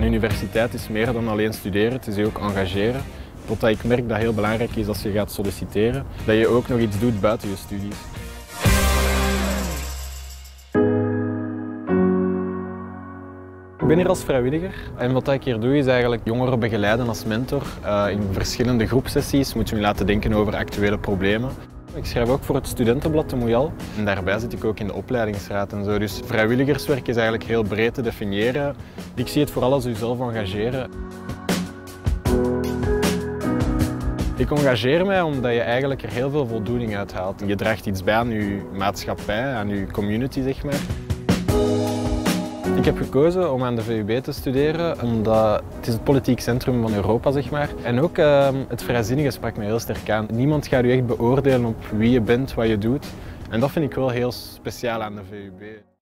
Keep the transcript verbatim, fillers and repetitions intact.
universiteit is meer dan alleen studeren, het is je ook engageren. Totdat ik merk dat het heel belangrijk is als je gaat solliciteren, dat je ook nog iets doet buiten je studies. Ik ben hier als vrijwilliger en wat ik hier doe is eigenlijk jongeren begeleiden als mentor. Uh, in verschillende groepsessies moet je me laten denken over actuele problemen. Ik schrijf ook voor het studentenblad de Moeial en daarbij zit ik ook in de opleidingsraad en zo. Dus vrijwilligerswerk is eigenlijk heel breed te definiëren. Ik zie het vooral als jezelf engageren. Ik engageer mij omdat je eigenlijk er heel veel voldoening uit haalt. Je draagt iets bij aan je maatschappij, aan je community, zeg maar. Ik heb gekozen om aan de V U B te studeren omdat het is het politiek centrum van Europa, zeg maar. En ook uh, het vrijzinnige sprak me heel sterk aan. Niemand gaat je echt beoordelen op wie je bent, wat je doet. En dat vind ik wel heel speciaal aan de V U B.